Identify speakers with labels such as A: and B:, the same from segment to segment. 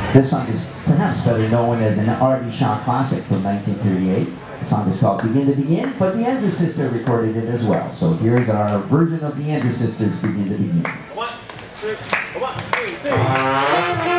A: This song is perhaps better known as an R&B Shaw classic from 1938. The song is called Begin to Begin, but the Andrews Sisters recorded it as well. So here is our version of the Andrews Sisters' Begin to Begin.
B: 1, 2, 1, 2, 3.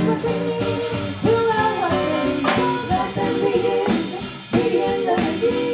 C: Begin.